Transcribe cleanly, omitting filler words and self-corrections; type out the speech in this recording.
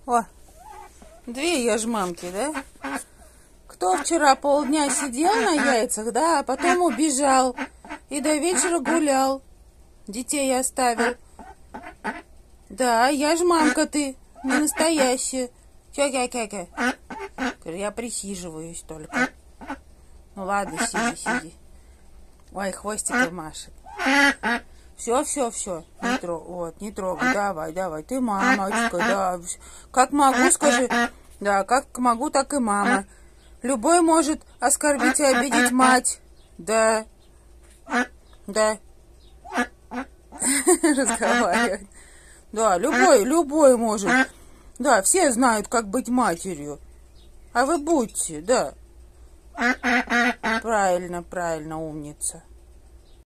О, две яжмамки, да? Кто вчера полдня сидел на яйцах, да, а потом убежал и до вечера гулял, детей оставил. Да, яжмамка ты, не настоящая. Ча-ка-ка-ка. Я присиживаюсь только. Ну ладно, сиди. Ой, хвостиком машет. Все. Не трогай. Давай. Ты мамочка, да. Как могу, скажи. Да, как могу, так и мама. Любой может оскорбить и обидеть мать. Да. Разговаривать. Да, любой может. Да, все знают, как быть матерью. А вы будьте, да. Правильно, умница.